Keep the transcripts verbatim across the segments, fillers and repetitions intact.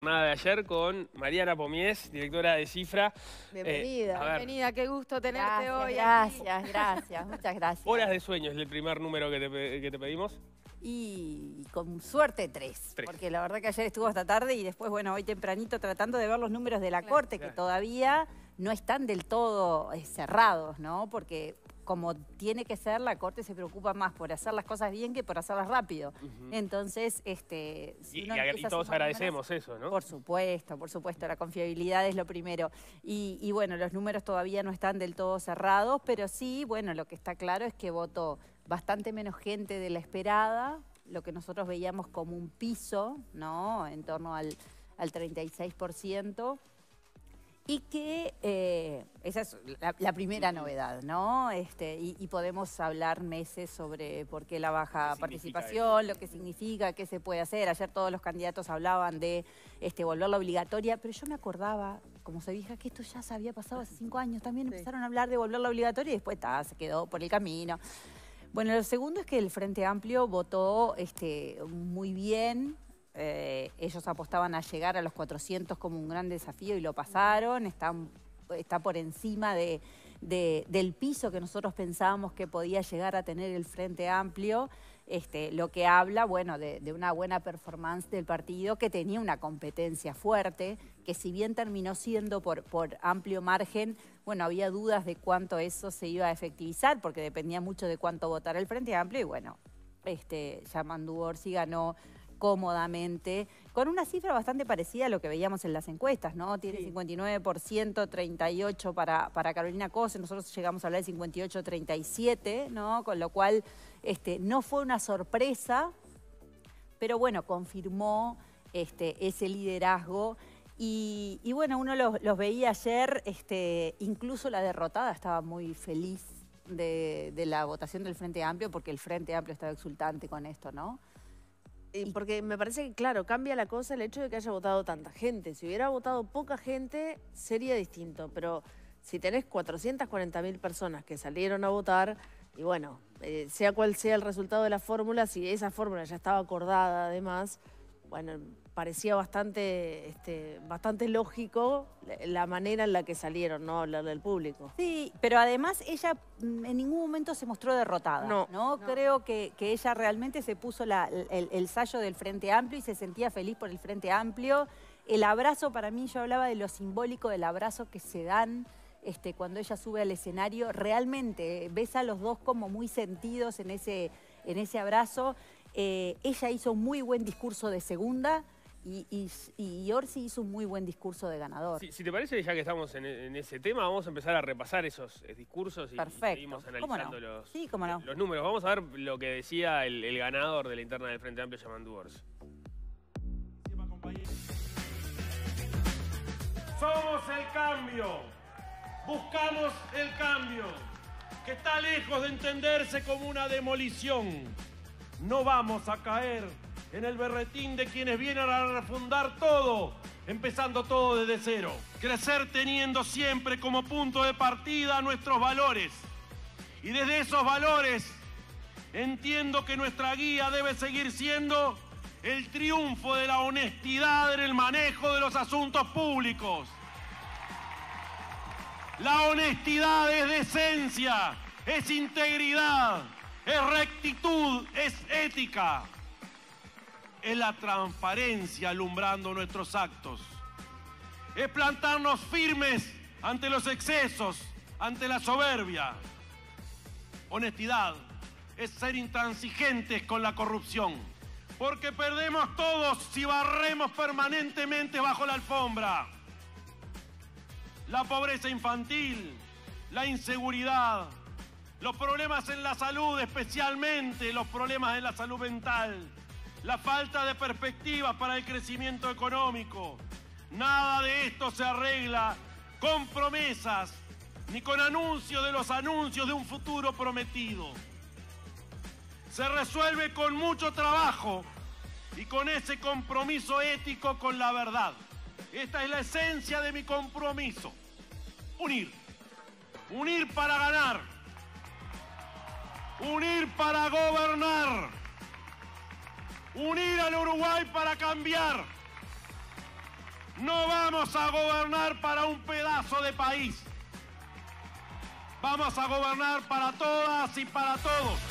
jornada de ayer con Mariana Pomies, directora de Cifra. Bienvenida, eh, bienvenida, qué gusto tenerte gracias, hoy. Gracias, aquí. gracias, muchas gracias. Horas de sueño es el primer número que te, que te pedimos. Y con suerte tres, Tres. porque la verdad que ayer estuvo hasta tarde y después, bueno, hoy tempranito tratando de ver los números de la Claro, Corte, claro. que todavía no están del todo eh, cerrados, ¿no? Porque como tiene que ser, la Corte se preocupa más por hacer las cosas bien que por hacerlas rápido. Uh-huh. Entonces, este... Si Y, uno y, empieza y a todos sumar agradecemos números, eso, ¿no? Por supuesto, por supuesto, la confiabilidad es lo primero. Y, y bueno, los números todavía no están del todo cerrados, pero sí, bueno, lo que está claro es que votó bastante menos gente de la esperada, lo que nosotros veíamos como un piso, ¿no? En torno al, al treinta y seis por ciento. Y que eh, esa es la, la primera novedad, ¿no? Este, y, y podemos hablar meses sobre por qué la baja ¿Qué participación, lo que significa, qué se puede hacer. Ayer todos los candidatos hablaban de este, volverla obligatoria, pero yo me acordaba, como se dijo, que esto ya se había pasado hace cinco años. También Sí. empezaron a hablar de volverla obligatoria y después ta, se quedó por el camino. Bueno, lo segundo es que el Frente Amplio votó este, muy bien. Eh, ellos apostaban a llegar a los cuatrocientos como un gran desafío y lo pasaron. Están, está por encima de, de, del piso que nosotros pensábamos que podía llegar a tener el Frente Amplio. Este, lo que habla, bueno, de, de una buena performance del partido que tenía una competencia fuerte, que si bien terminó siendo por, por amplio margen, bueno, había dudas de cuánto eso se iba a efectivizar, porque dependía mucho de cuánto votara el Frente Amplio, y bueno, este, Yamandu Orsi ganó cómodamente, con una cifra bastante parecida a lo que veíamos en las encuestas, ¿no? Tiene Sí. cincuenta y nueve por ciento, treinta y ocho por ciento para, para Carolina Cose, nosotros llegamos a hablar de cincuenta y ocho a treinta y siete, ¿no? Con lo cual este, no fue una sorpresa, pero bueno, confirmó este, ese liderazgo. Y, y bueno, uno los, los veía ayer, este, incluso la derrotada estaba muy feliz de, de la votación del Frente Amplio, porque el Frente Amplio estaba exultante con esto, ¿no? Y porque me parece que, claro, cambia la cosa el hecho de que haya votado tanta gente. Si hubiera votado poca gente, sería distinto. Pero si tenés cuatrocientas cuarenta mil personas que salieron a votar, y bueno, eh, sea cual sea el resultado de la fórmula, si esa fórmula ya estaba acordada además, bueno, parecía bastante, este, bastante lógico la manera en la que salieron, ¿no? Hablar del público. Sí, pero además ella mm, en ningún momento se mostró derrotada, ¿no? No, ¿no? Creo que, que ella realmente se puso la, el, el sallo del Frente Amplio y se sentía feliz por el Frente Amplio. El abrazo, para mí, yo hablaba de lo simbólico del abrazo que se dan este, cuando ella sube al escenario. Realmente, eh, ves a los dos como muy sentidos en ese, en ese abrazo. Eh, ella hizo un muy buen discurso de segunda. Y, y, y Orsi hizo un muy buen discurso de ganador. Si, si te parece, ya que estamos en, en ese tema, vamos a empezar a repasar esos eh, discursos y, Perfecto. y seguimos ¿Cómo analizando no? los, Sí, cómo no. los números. Vamos a ver lo que decía el, el ganador de la interna del Frente Amplio, Yamandu Orsi. Somos el cambio, buscamos el cambio, que está lejos de entenderse como una demolición. No vamos a caer en el berretín de quienes vienen a refundar todo, empezando todo desde cero. Crecer teniendo siempre como punto de partida nuestros valores. Y desde esos valores entiendo que nuestra guía debe seguir siendo el triunfo de la honestidad en el manejo de los asuntos públicos. La honestidad es decencia, es integridad, es rectitud, es ética. Es la transparencia alumbrando nuestros actos. Es plantarnos firmes ante los excesos, ante la soberbia. Honestidad es ser intransigentes con la corrupción. Porque perdemos todos si barremos permanentemente bajo la alfombra. La pobreza infantil, la inseguridad, los problemas en la salud, especialmente los problemas en la salud mental, la falta de perspectivas para el crecimiento económico. Nada de esto se arregla con promesas ni con anuncios de los anuncios de un futuro prometido. Se resuelve con mucho trabajo y con ese compromiso ético con la verdad. Esta es la esencia de mi compromiso. Unir. Unir para ganar. Unir para gobernar. Unir al Uruguay para cambiar. No vamos a gobernar para un pedazo de país. Vamos a gobernar para todas y para todos.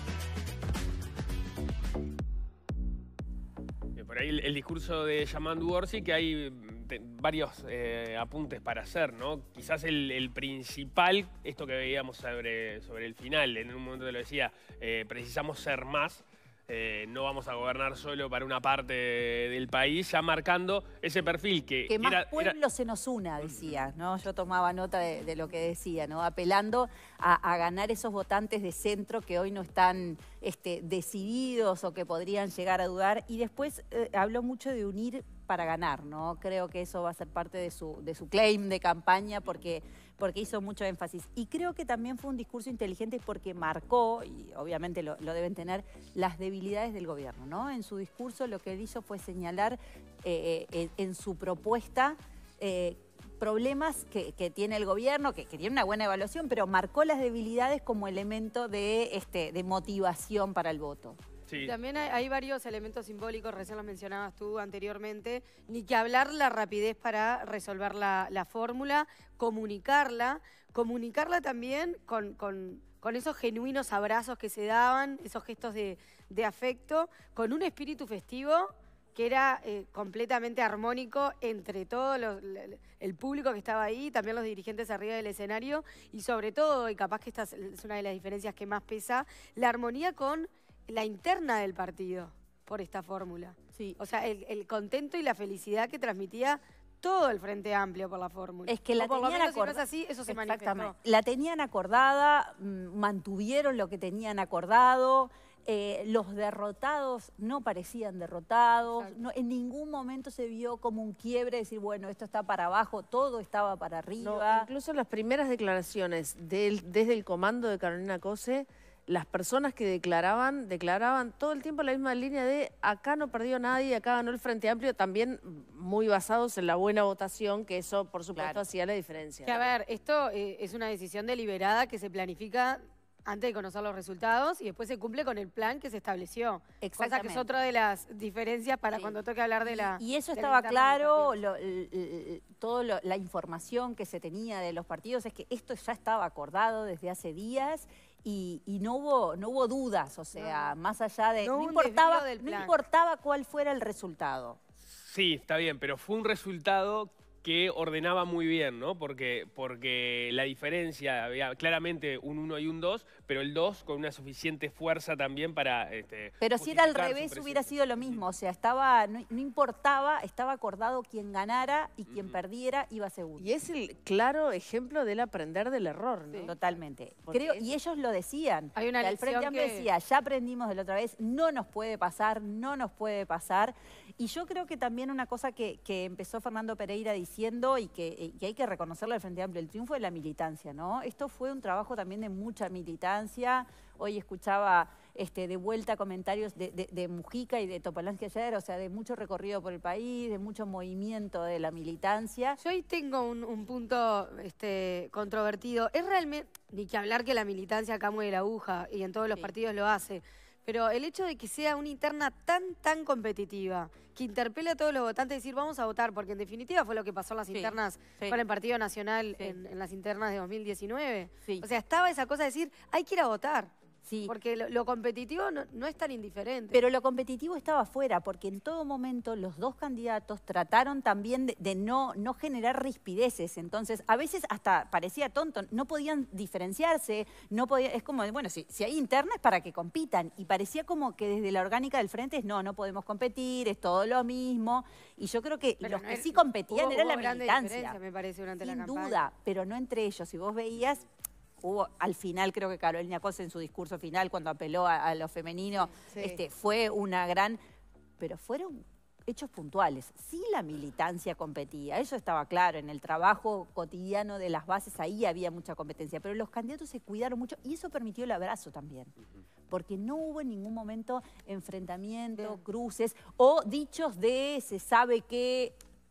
Por ahí el, el discurso de Yamandu Orsi, que hay te, varios eh, apuntes para hacer, ¿no? Quizás el, el principal, esto que veíamos sobre, sobre el final, en un momento te lo decía, eh, precisamos ser más. Eh, no vamos a gobernar solo para una parte del país, ya marcando ese perfil que... Que más era, pueblo era... se nos una, decía, ¿no? Yo tomaba nota de, de lo que decía, ¿no? Apelando a, a ganar esos votantes de centro que hoy no están este, decididos o que podrían llegar a dudar. Y después eh, habló mucho de unir para ganar, ¿no? Creo que eso va a ser parte de su, de su claim de campaña porque, porque hizo mucho énfasis. Y creo que también fue un discurso inteligente porque marcó, y obviamente lo, lo deben tener, las debilidades del gobierno, ¿no? En su discurso lo que él hizo fue señalar eh, en, en su propuesta eh, problemas que, que tiene el gobierno, que, que tiene una buena evaluación, pero marcó las debilidades como elemento de, este, de motivación para el voto. Sí. También hay, hay varios elementos simbólicos, recién los mencionabas tú anteriormente, ni que hablar la rapidez para resolver la, la fórmula, comunicarla, comunicarla también con, con, con esos genuinos abrazos que se daban, esos gestos de, de afecto, con un espíritu festivo que era eh, completamente armónico entre todo los, el público que estaba ahí, también los dirigentes arriba del escenario, y sobre todo, y capaz que esta es una de las diferencias que más pesa, la armonía con la interna del partido por esta fórmula. Sí. O sea, el, el contento y la felicidad que transmitía todo el Frente Amplio por la fórmula. Es que la o por lo tenían menos, si no acordada. es así, eso se Exactamente. manifestó. La tenían acordada, mantuvieron lo que tenían acordado. Eh, los derrotados no parecían derrotados, no, en ningún momento se vio como un quiebre, decir, bueno, esto está para abajo, todo estaba para arriba. No, incluso las primeras declaraciones del, desde el comando de Carolina Cose, las personas que declaraban, declaraban todo el tiempo la misma línea de acá no perdió nadie, acá ganó el Frente Amplio, también muy basados en la buena votación, que eso, por supuesto, Claro. hacía la diferencia. Que a ver, esto eh, es una decisión deliberada que se planifica antes de conocer los resultados y después se cumple con el plan que se estableció. Cosa que es Exactamente. otra de las diferencias para Sí. cuando toque hablar de la... Y, y eso de la estaba interna del claro, partido. lo, l- l- toda lo- la información que se tenía de los partidos es que esto ya estaba acordado desde hace días y, y no hubo no hubo dudas, o sea, No. más allá de... No No, hubo un importaba, desvío del no plan. importaba cuál fuera el resultado. Sí, está bien, pero fue un resultado que ordenaba muy bien, ¿no? Porque, porque la diferencia, había claramente un uno y un dos, pero el dos con una suficiente fuerza también para... Este, Pero si era al justificar su revés presencia. hubiera sido lo mismo, o sea, estaba no, no importaba, estaba acordado quien ganara y quien Ujú. perdiera iba segundo. Y es el claro ejemplo del aprender del error, ¿no? Totalmente. Porque Creo, es- y ellos lo decían. Hay una Que el Frente lección Amplio que- decía, ya aprendimos de la otra vez, no nos puede pasar, no nos puede pasar. Y yo creo que también una cosa que, que empezó Fernando Pereira diciendo y que, y que hay que reconocerle al Frente Amplio, el triunfo de la militancia, ¿no? Esto fue un trabajo también de mucha militancia. Hoy escuchaba este, de vuelta comentarios de, de, de Mujica y de Topolansky ayer, o sea, de mucho recorrido por el país, de mucho movimiento de la militancia. Yo ahí tengo un, un punto este, controvertido. Es realmente, ni que hablar que la militancia acá mueve la aguja y en todos los Sí. partidos lo hace, pero el hecho de que sea una interna tan, tan competitiva, que interpele a todos los votantes y decir vamos a votar, porque en definitiva fue lo que pasó en las Sí, internas sí. con el Partido Nacional Sí. en, en las internas de dos mil diecinueve. Sí. O sea, estaba esa cosa de decir hay que ir a votar, Sí. porque lo, lo competitivo no, no es tan indiferente. Pero lo competitivo estaba afuera, porque en todo momento los dos candidatos trataron también de, de no, no generar rispideces. Entonces, a veces hasta parecía tonto, no podían diferenciarse, no podía, es como, bueno, si, si hay interna es para que compitan. Y parecía como que desde la orgánica del frente es, no, no podemos competir, es todo lo mismo. Y yo creo que Pero los no que era- sí competían hubo- era hubo la grande militancia. diferencia, me parece, durante la Sin campaña. duda, pero no entre ellos. Si vos veías... Hubo, al final, creo que Carolina Cose en su discurso final, cuando apeló a, a lo femenino, Sí. este, fue una gran... Pero fueron hechos puntuales. Sí la militancia competía, eso estaba claro. En el trabajo cotidiano de las bases, ahí había mucha competencia. Pero los candidatos se cuidaron mucho y eso permitió el abrazo también. Porque no hubo en ningún momento enfrentamiento, Bien. cruces o dichos de se sabe que...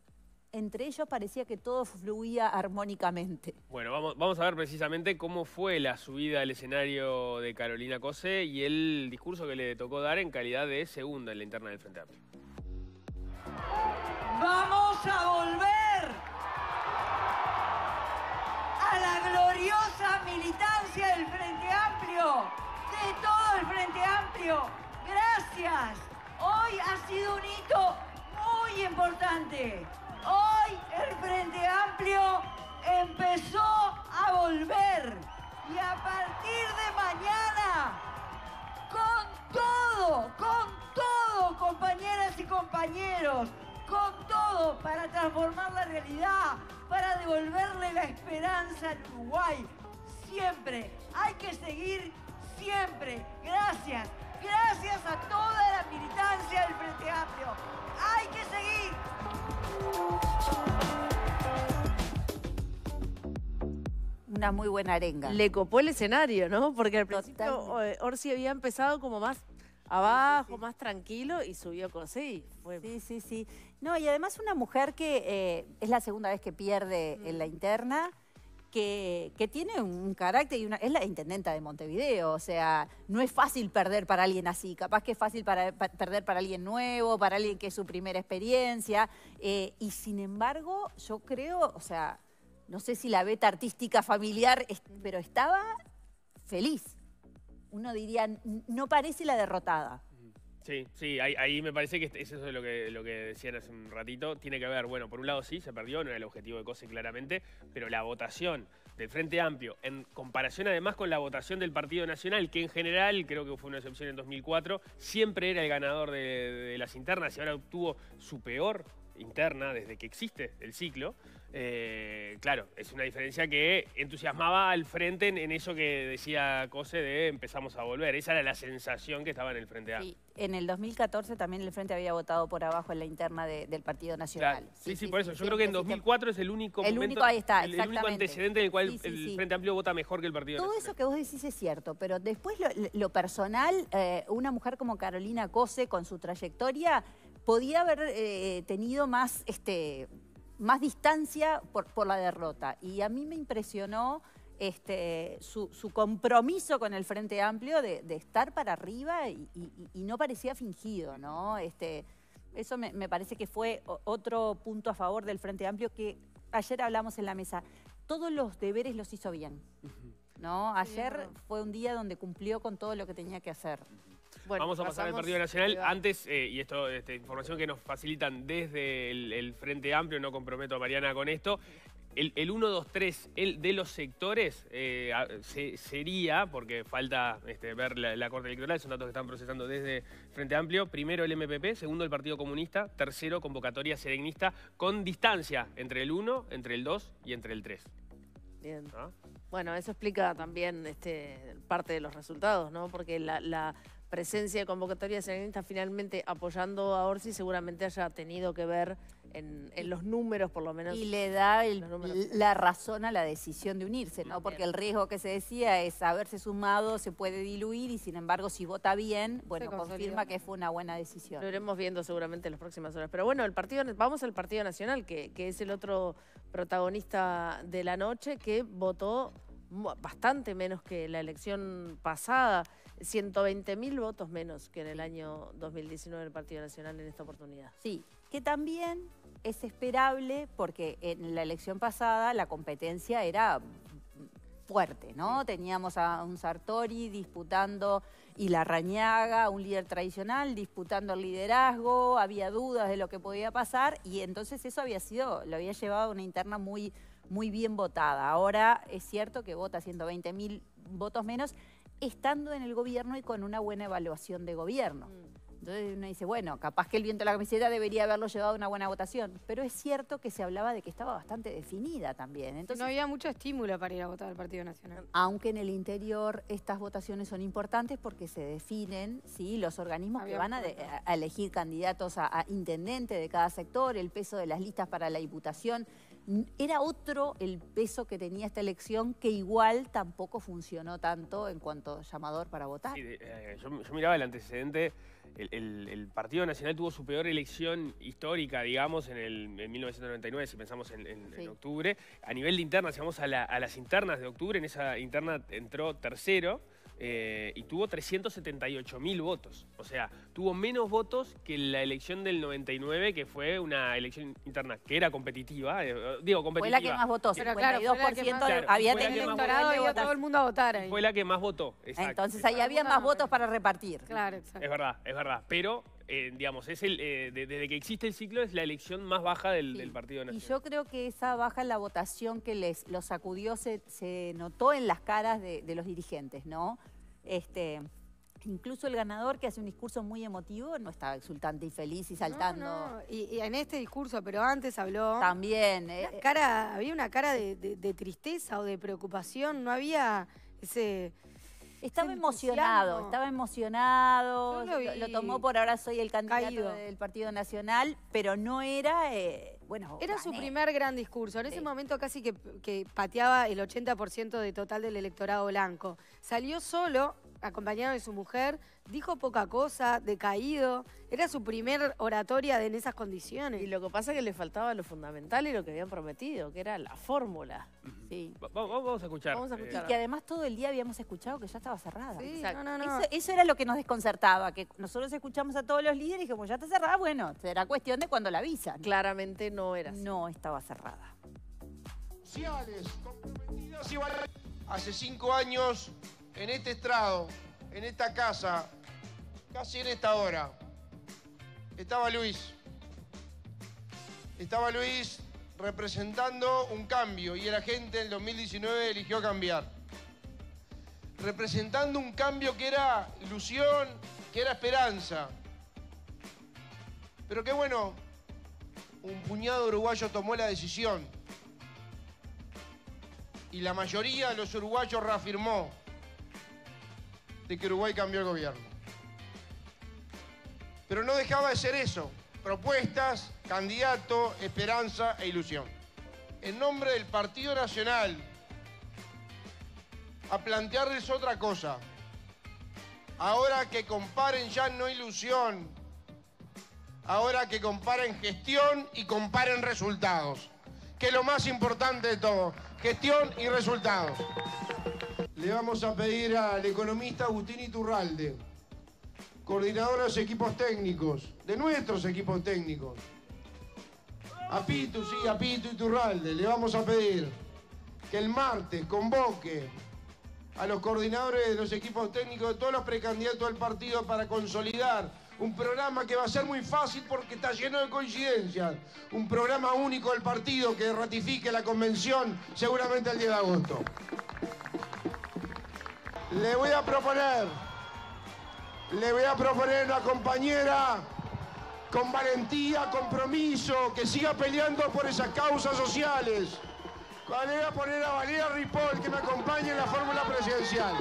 Entre ellos parecía que todo fluía armónicamente. Bueno, vamos, vamos a ver precisamente cómo fue la subida al escenario de Carolina Cose y el discurso que le tocó dar en calidad de segunda en la interna del Frente Amplio. Vamos a volver Amplio, gracias. Hoy ha sido un hito muy importante. Hoy el Frente Amplio empezó a volver. Y a partir de mañana, con todo, con todo, compañeras y compañeros, con todo para transformar la realidad, para devolverle la esperanza al Uruguay. Siempre, hay que seguir siempre. Gracias, gracias a toda la militancia del Frente Amplio. Hay que seguir. Una muy buena arenga. Le copó el escenario, ¿no? Porque al principio Totalmente. Orsi había empezado como más abajo, sí, sí, sí. más tranquilo, y subió Cosí. Fue... Sí, sí, sí. No, y además una mujer que eh, es la segunda vez que pierde mm. en la interna, que, que tiene un carácter y una... Es la intendenta de Montevideo, o sea, no es fácil perder para alguien así. Capaz que es fácil para, para perder para alguien nuevo, para alguien que es su primera experiencia. Eh, y sin embargo, yo creo, o sea... No sé si la beta artística familiar, pero estaba feliz. Uno diría, no parece la derrotada. Sí, sí, ahí, ahí me parece que es eso de lo que, lo que decían hace un ratito. Tiene que ver, bueno, por un lado sí, se perdió, no era el objetivo de Cose claramente, pero la votación del Frente Amplio, en comparación además con la votación del Partido Nacional, que en general, creo que fue una excepción en dos mil cuatro, siempre era el ganador de, de las internas y ahora obtuvo su peor interna desde que existe el ciclo. Eh, claro, es una diferencia que entusiasmaba al frente en, en eso que decía Cose de empezamos a volver. Esa era la sensación que estaba en el Frente Amplio. Sí, en el dos mil catorce también el Frente había votado por abajo en la interna de, del Partido Nacional. Claro. Sí, sí, sí, por eso. Sí, Yo creo que en dos mil cuatro es el único el momento, único, ahí está, el, el único antecedente en el cual sí, sí, el sí. Frente Amplio vota mejor que el Partido Todo Nacional. Todo eso que vos decís es cierto, pero después lo, lo personal, eh, una mujer como Carolina Cose, con su trayectoria, podía haber eh, tenido más... este más distancia por, por la derrota. Y a mí me impresionó este, su, su compromiso con el Frente Amplio de, de estar para arriba y, y, y no parecía fingido, ¿no? Este, eso me, me parece que fue otro punto a favor del Frente Amplio que ayer hablamos en la mesa. Todos los deberes los hizo bien, ¿no? Ayer fue un día donde cumplió con todo lo que tenía que hacer. Bueno, Vamos a pasar al Partido Nacional. Antes, eh, y esto, esta información que nos facilitan desde el, el Frente Amplio, no comprometo a Mariana con esto, el, el uno, dos, tres el de los sectores eh, se, sería, porque falta este, ver la, la Corte Electoral, son datos que están procesando desde Frente Amplio, primero el M P P, segundo el Partido Comunista, tercero convocatoria serenista, con distancia entre el uno, entre el dos y entre el tres. Bien. ¿Ah? Bueno, eso explica también este, parte de los resultados, ¿no? Porque la... la presencia de convocatoria serenista finalmente apoyando a Orsi seguramente haya tenido que ver en, en los números, por lo menos. Y le da el, la razón a la decisión de unirse, ¿no? Porque bien. El riesgo que se decía es haberse sumado, se puede diluir y sin embargo si vota bien, bueno, confirma que fue una buena decisión. Lo iremos viendo seguramente en las próximas horas. Pero bueno, el partido, vamos al Partido Nacional, que, que es el otro protagonista de la noche, que votó bastante menos que la elección pasada, ciento veinte mil votos menos que en el año dos mil diecinueve el Partido Nacional en esta oportunidad. Sí, que también es esperable porque en la elección pasada la competencia era fuerte, ¿no? Sí. Teníamos a un Sartori disputando y Larrañaga, un líder tradicional, disputando el liderazgo, había dudas de lo que podía pasar y entonces eso había sido, lo había llevado a una interna muy, muy bien votada. Ahora es cierto que vota ciento veinte mil votos menos, estando en el gobierno y con una buena evaluación de gobierno. Entonces uno dice, bueno, capaz que el viento de la camiseta debería haberlo llevado a una buena votación, pero es cierto que se hablaba de que estaba bastante definida también. Entonces, no había mucho estímulo para ir a votar al Partido Nacional. Aunque en el interior estas votaciones son importantes porque se definen, ¿sí?, los organismos había que van a, de, a elegir candidatos a, a intendente de cada sector, el peso de las listas para la diputación. Era otro el peso que tenía esta elección que igual tampoco funcionó tanto en cuanto llamador para votar. Sí, eh, yo, yo miraba el antecedente, el, el, el Partido Nacional tuvo su peor elección histórica, digamos, en, el, en mil novecientos noventa y nueve, si pensamos en, en, sí. en octubre. A nivel de internas, si vamos a, la, a las internas de octubre, en esa interna entró tercero, eh, y tuvo trescientos setenta y ocho mil votos. O sea, tuvo menos votos que la elección del noventa y nueve, que fue una elección interna que era competitiva. Eh, digo, competitiva. Fue la que más votó, Pero cincuenta y dos por ciento claro, fue la que más- había fue la que tenido más un votó. nivel de Había todo el votación. mundo a votar ahí. Fue la que más votó. Exacto. Entonces ahí había más votos para repartir. Claro, exacto. Es verdad, es verdad. Pero, eh, digamos, es el, eh, de- desde que existe el ciclo es la elección más baja del, Sí. del Partido Y Nacional. yo creo que esa baja en la votación que les los sacudió se, se notó en las caras de, de los dirigentes, ¿no? Este, incluso el ganador, que hace un discurso muy emotivo, no estaba exultante y feliz y saltando. No, no. Y, y en este discurso, pero antes habló... También. eh, Una cara, había una cara de, de- de tristeza o de preocupación, no había ese... Estaba ese emocionado, entusiasmo. estaba emocionado, Yo lo lo, vi lo tomó por ahora soy el candidato caído. del Partido Nacional, pero no era, eh, bueno, Era su gané. primer gran discurso. En ese Sí. momento casi que, que pateaba el ochenta por ciento de total del electorado blanco. Salió solo, acompañado de su mujer, dijo poca cosa, decaído. Era su primer oratoria de- en esas condiciones. Y lo que pasa es que le faltaba lo fundamental y lo que habían prometido, que era la fórmula. Sí. Va- va- vamos a escuchar. Vamos a eh, escuchar. Y que además todo el día habíamos escuchado que ya estaba cerrada. Sí, Exacto. no, no, no. Eso, eso era lo que nos desconcertaba, que nosotros escuchamos a todos los líderes y como ya está cerrada, bueno, será cuestión de cuando la avisan. Claramente no era así. No estaba cerrada. Sociales, comprometidas y valientes. Hace cinco años, en este estrado, en esta casa, casi en esta hora, estaba Luis. Estaba Luis representando un cambio y la gente en el dos mil diecinueve eligió cambiar. Representando un cambio que era ilusión, que era esperanza. Pero qué bueno, un puñado de uruguayos tomó la decisión. Y la mayoría de los uruguayos reafirmó de que Uruguay cambió el gobierno. Pero no dejaba de ser eso, propuestas, candidato, esperanza e ilusión. En nombre del Partido Nacional, a plantearles otra cosa. Ahora que comparen ya no ilusión, ahora que comparen gestión y comparen resultados, que es lo más importante de todo, gestión y resultados. Le vamos a pedir al economista Agustín Iturralde, coordinador de los equipos técnicos, de nuestros equipos técnicos. A Pitu, sí, a Pitu Iturralde, le vamos a pedir que el martes convoque a los coordinadores de los equipos técnicos de todos los precandidatos del partido para consolidar un programa que va a ser muy fácil porque está lleno de coincidencias. Un programa único del partido que ratifique la convención seguramente el diez de agosto. Le voy a proponer, le voy a proponer una compañera con valentía, compromiso, que siga peleando por esas causas sociales. Le voy a poner a Valeria Ripoll que me acompañe en la fórmula presidencial.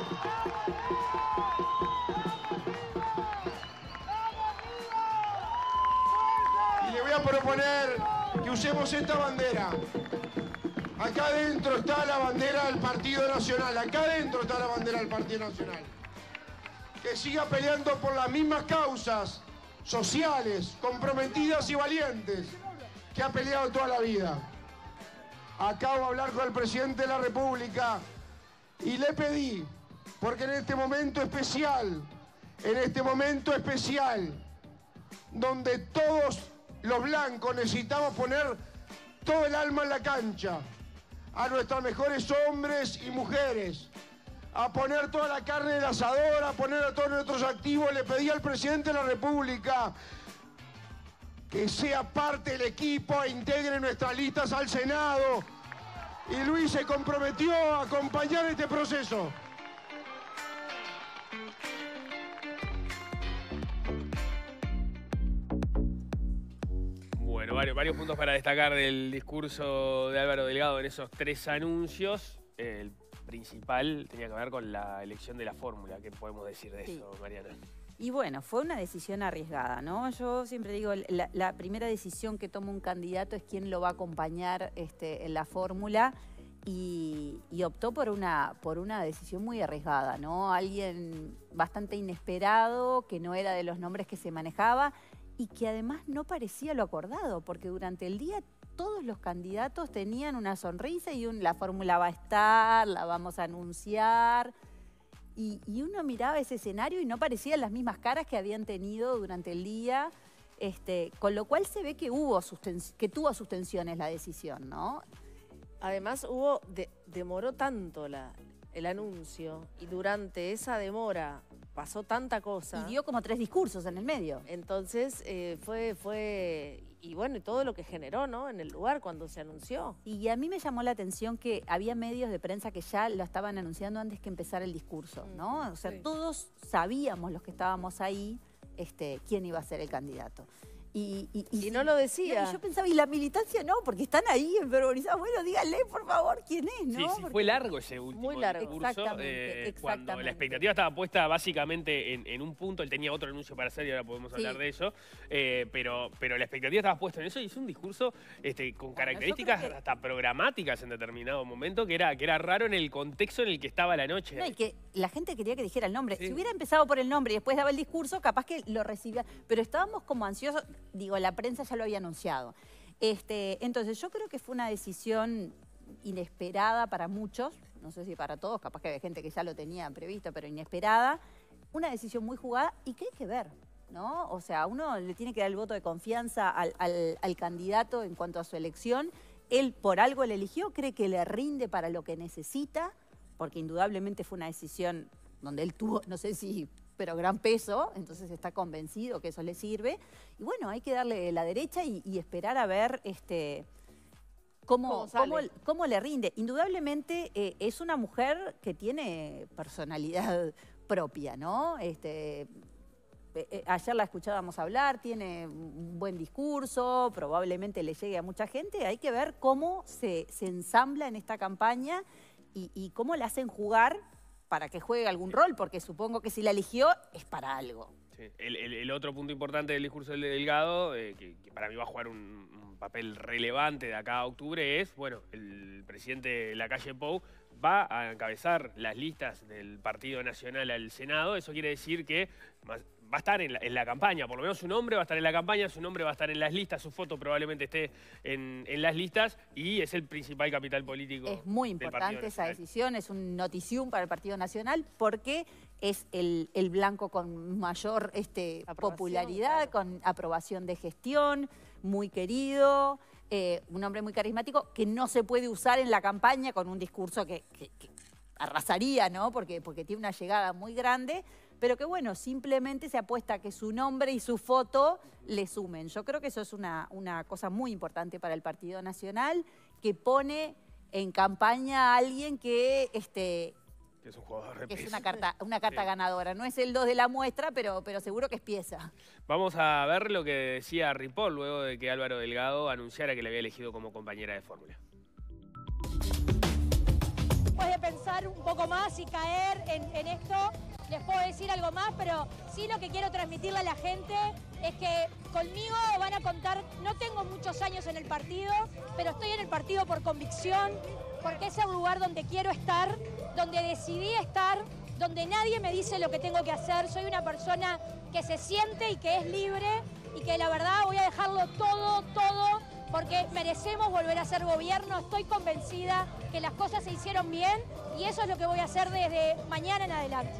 Y le voy a proponer que usemos esta bandera. Acá adentro está la bandera del Partido Nacional. Acá adentro está la bandera del Partido Nacional. Que siga peleando por las mismas causas sociales, comprometidas y valientes que ha peleado toda la vida. Acabo de hablar con el presidente de la República y le pedí, porque en este momento especial, en este momento especial, donde todos los blancos necesitamos poner todo el alma en la cancha, a nuestros mejores hombres y mujeres, a poner toda la carne del asador, a poner a todos nuestros activos, le pedí al presidente de la República que sea parte del equipo e integre nuestras listas al Senado. Y Luis se comprometió a acompañar este proceso. Bueno, varios, varios puntos para destacar del discurso de Álvaro Delgado en esos tres anuncios. El principal tenía que ver con la elección de la fórmula. ¿Qué podemos decir de Sí. eso, Mariana? Y bueno, fue una decisión arriesgada, ¿no? Yo siempre digo, la, la primera decisión que toma un candidato es quién lo va a acompañar este, en la fórmula y, y optó por una, por una decisión muy arriesgada, ¿no? Alguien bastante inesperado, que no era de los nombres que se manejaba y que además no parecía lo acordado, porque durante el día todos los candidatos tenían una sonrisa y un, la fórmula va a estar, la vamos a anunciar. y, y uno miraba ese escenario y no parecían las mismas caras que habían tenido durante el día, este, con lo cual se ve que, hubo sus que tuvo sus tensiones la decisión, ¿no? Además, hubo de, demoró tanto la, el anuncio y durante esa demora pasó tanta cosa. Y dio como tres discursos en el medio. Entonces, eh, fue, fue, y bueno, y todo lo que generó, ¿no? En el lugar cuando se anunció. Y a mí me llamó la atención que había medios de prensa que ya lo estaban anunciando antes que empezara el discurso, ¿no? O sea, Sí. todos sabíamos, los que estábamos ahí, este, quién iba a ser el candidato. Y, y, y, Y no lo decía. Y yo pensaba, y la militancia no, porque están ahí enfervorizados. Bueno, díganle, por favor, quién es, ¿no? Sí, sí, Porque- fue largo ese último Muy largo. discurso. Exactamente, eh, Cuando exactamente. la expectativa estaba puesta básicamente en, en un punto, él tenía otro anuncio para hacer y ahora podemos hablar Sí. de eso, eh, pero, pero la expectativa estaba puesta en eso y hizo un discurso este, con características yo creo que- hasta programáticas en determinado momento, que era, que era raro en el contexto en el que estaba la noche. No, y que la gente quería que dijera el nombre. Sí. Si hubiera empezado por el nombre y después daba el discurso, capaz que lo recibía. Pero estábamos como ansiosos, digo, la prensa ya lo había anunciado. Este, entonces, yo creo que fue una decisión inesperada para muchos, no sé si para todos, capaz que había gente que ya lo tenía previsto, pero inesperada. Una decisión muy jugada y que hay que ver, ¿no? O sea, uno le tiene que dar el voto de confianza al, al- al candidato en cuanto a su elección. Él por algo le eligió, cree que le rinde para lo que necesita, porque indudablemente fue una decisión donde él tuvo, no sé si, pero gran peso, entonces está convencido que eso le sirve. Y bueno, hay que darle la derecha y, y esperar a ver este, cómo, ¿Cómo sale? cómo- cómo le rinde. Indudablemente eh, es una mujer que tiene personalidad propia, ¿no? Este, eh, eh, ayer la escuchábamos hablar, tiene un buen discurso, probablemente le llegue a mucha gente. Hay que ver cómo se, se ensambla en esta campaña y, y cómo la hacen jugar para que juegue algún rol, porque supongo que si la eligió es para algo. Sí. El, el- el otro punto importante del discurso del Delgado, eh, que, que para mí va a jugar un, un papel relevante de acá a octubre, es, bueno, el presidente Lacalle Pou va a encabezar las listas del Partido Nacional al Senado. Eso quiere decir que más- va a estar en la, en la campaña, por lo menos su nombre va a estar en la campaña, su nombre va a estar en las listas, su foto probablemente esté en, en las listas y es el principal capital político. Es muy del Partido importante esa Nacional. decisión, es un notición para el Partido Nacional porque es el, el blanco con mayor este, Aprobación, popularidad, claro. con aprobación de gestión, muy querido, eh, un hombre muy carismático que no se puede usar en la campaña con un discurso que, que- que arrasaría, ¿no? Porque, porque tiene una llegada muy grande, pero que bueno, simplemente se apuesta a que su nombre y su foto le sumen. Yo creo que eso es una, una cosa muy importante para el Partido Nacional, que pone en campaña a alguien que, este, Que es un jugador de que es peso. una carta, una carta Sí. ganadora. No es el dos de la muestra, pero, pero seguro que es pieza. Vamos a ver lo que decía Ripoll luego de que Álvaro Delgado anunciara que le había elegido como compañera de fórmula. Después de pensar un poco más y caer en, en esto, les puedo decir algo más, pero sí lo que quiero transmitirle a la gente es que conmigo van a contar, no tengo muchos años en el partido, pero estoy en el partido por convicción, porque es el lugar donde quiero estar, donde decidí estar, donde nadie me dice lo que tengo que hacer. Soy una persona que se siente y que es libre y que la verdad voy a dejarlo todo, todo, porque merecemos volver a ser gobierno. Estoy convencida que las cosas se hicieron bien y eso es lo que voy a hacer desde mañana en adelante.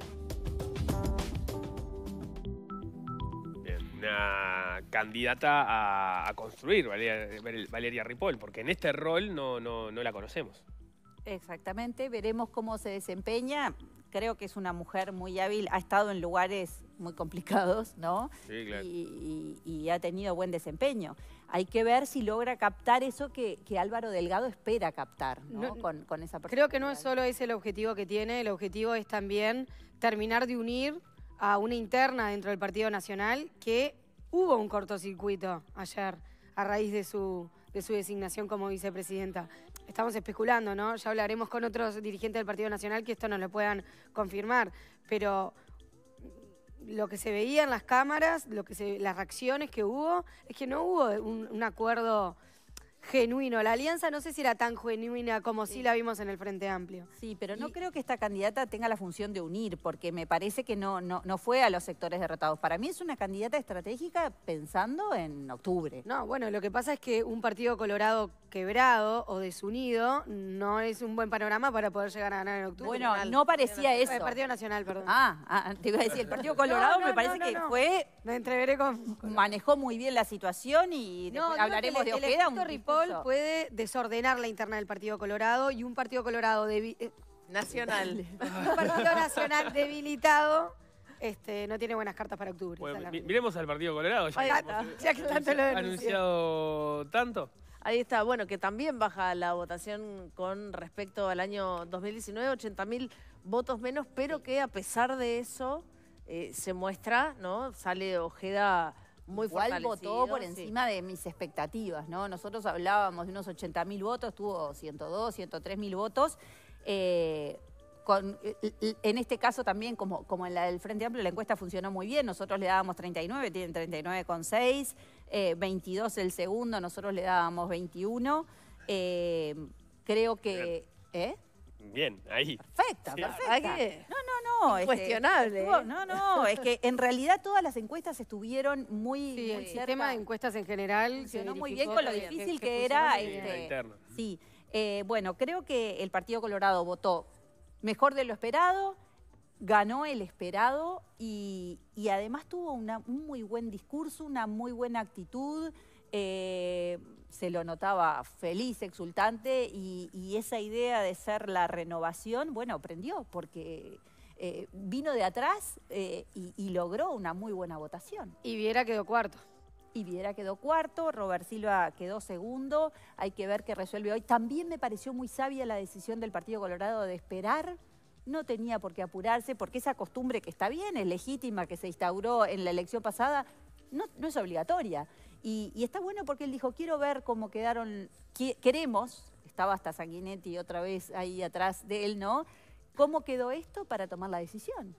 Bien, una candidata a, a construir, Valeria, Valeria Ripoll, porque en este rol no, no, no la conocemos. Exactamente, veremos cómo se desempeña. Creo que es una mujer muy hábil, ha estado en lugares muy complicados, ¿no? Sí, claro. Y, y- y ha tenido buen desempeño. Hay que ver si logra captar eso que, que Álvaro Delgado espera captar, ¿no? No, con, con esa Creo que no es personalidad. solo ese el objetivo que tiene, el objetivo es también terminar de unir a una interna dentro del Partido Nacional que hubo un cortocircuito ayer a raíz de su, de su designación como vicepresidenta. Estamos especulando, ¿no? Ya hablaremos con otros dirigentes del Partido Nacional que esto nos lo puedan confirmar, pero lo que se veía en las cámaras, lo que se, las reacciones que hubo, es que no hubo un, un acuerdo genuino. La alianza no sé si era tan genuina como sí, Sí. la vimos en el Frente Amplio. Sí, pero no Y- creo que esta candidata tenga la función de unir, porque me parece que no, no, no fue a los sectores derrotados. Para mí es una candidata estratégica pensando en octubre. No, bueno, lo que pasa es que un partido colorado quebrado o desunido, no es un buen panorama para poder llegar a ganar en octubre. Bueno, no parecía eso. El Partido Nacional, perdón. Ah, ah, te iba a decir, el Partido Colorado No, no, me parece no, no, que no. fue... Me entreveré con... Manejó muy bien la situación y No, después hablaremos de digo que Ojeda. el efecto Ripoll puede desordenar la interna del Partido Colorado y un Partido Colorado debi- eh, Nacional. un Partido Nacional debilitado este, no tiene buenas cartas para octubre. Bueno, esa es mi- la- miremos al Partido Colorado. Ya, Ahí que está, hemos ya que tanto lo denunció. anunciado tanto. Ahí está, bueno, que también baja la votación con respecto al año dos mil diecinueve, ochenta mil votos menos, pero que a pesar de eso eh, se muestra, ¿no? Sale Ojeda muy Igual fortalecido. votó por sí. encima de mis expectativas, ¿no? Nosotros hablábamos de unos ochenta mil votos, tuvo ciento dos, ciento tres mil votos. Eh, con, en este caso también, como, como en la del Frente Amplio, la encuesta funcionó muy bien. Nosotros le dábamos treinta y nueve, tienen treinta y nueve coma seis, eh, veintidós el segundo, nosotros le dábamos veintiuno. Eh, creo que... ¿Eh? Bien, ahí. Perfecta, Sí. perfecta. ¿A qué? No, no, no. este, Incuestionable, estuvo- ¿eh? no, no, es que en realidad todas las encuestas estuvieron muy, Sí, muy el cerca. sistema de encuestas en general se Funcionó muy verificó bien con lo que- difícil que, que era. funcionó muy Sí, bien. la interna. Sí, eh, bueno, creo que el Partido Colorado votó mejor de lo esperado, ganó el esperado y, y además tuvo una, un muy buen discurso, una muy buena actitud. eh, se lo notaba feliz, exultante y, y esa idea de ser la renovación, bueno, prendió porque eh, vino de atrás eh, y, y logró una muy buena votación. Y Viera quedó cuarto. Y Viera quedó cuarto, Robert Silva quedó segundo, hay que ver qué resuelve hoy. También me pareció muy sabia la decisión del Partido Colorado de esperar, no tenía por qué apurarse, porque esa costumbre que está bien, es legítima, que se instauró en la elección pasada, no, no es obligatoria. Y, y está bueno porque él dijo, quiero ver cómo quedaron, qui- queremos, estaba hasta Sanguinetti otra vez ahí atrás de él, ¿no? ¿Cómo quedó esto para tomar la decisión?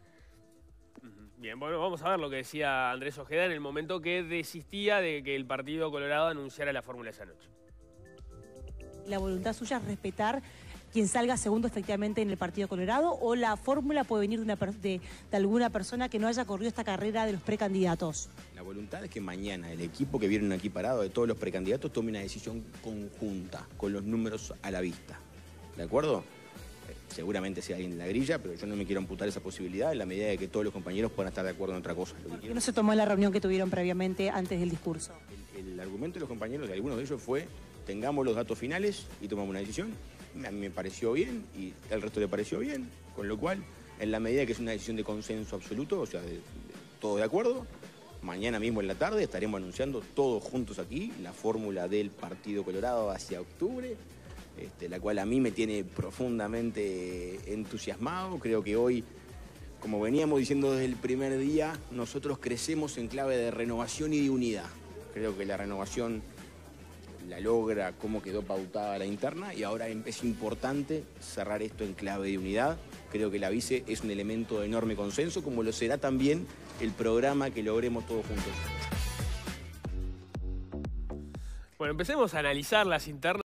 Ujú. Bien, bueno, vamos a ver lo que decía Andrés Ojeda en el momento que desistía de que el Partido Colorado anunciara la fórmula esa noche. La voluntad suya es respetar quien salga segundo efectivamente en el Partido Colorado, o la fórmula puede venir de, una per- de, de alguna persona que no haya corrido esta carrera de los precandidatos. La voluntad es que mañana el equipo que vieron aquí parado de todos los precandidatos tome una decisión conjunta, con los números a la vista. ¿De acuerdo? Eh, seguramente sea alguien de la grilla, pero yo no me quiero amputar esa posibilidad en la medida de que todos los compañeros puedan estar de acuerdo en otra cosa. Lo que ¿Por qué quiero- no se tomó en la reunión que tuvieron previamente antes del discurso? El, el argumento de los compañeros, de algunos de ellos, fue tengamos los datos finales y tomamos una decisión. A mí me pareció bien y al resto le pareció bien, con lo cual, en la medida que es una decisión de consenso absoluto, o sea, de, de, todos de acuerdo, mañana mismo en la tarde estaremos anunciando todos juntos aquí la fórmula del Partido Colorado hacia octubre, este, la cual a mí me tiene profundamente entusiasmado. Creo que hoy, como veníamos diciendo desde el primer día, nosotros crecemos en clave de renovación y de unidad. Creo que la renovación la logra como quedó pautada la interna y ahora es importante cerrar esto en clave de unidad. Creo que la vice es un elemento de enorme consenso, como lo será también el programa que logremos todos juntos. Bueno, empecemos a analizar las internas.